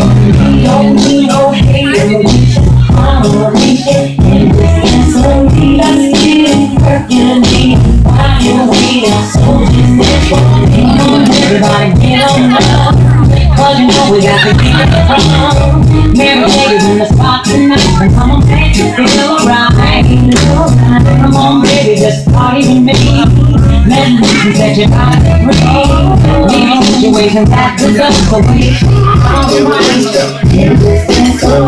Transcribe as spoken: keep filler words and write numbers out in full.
don't need no hater. I'm reaching in this slowly. Let's get it working. Why you waiting? So just come on, everybody get on up. Cause you know we got to keep it from. Mary Kate is in the spot tonight. Come on, baby, feel alright. Come on, baby, just party with me. Let me set your body free. Leaving situations that deserve the way. Alright, in this dance,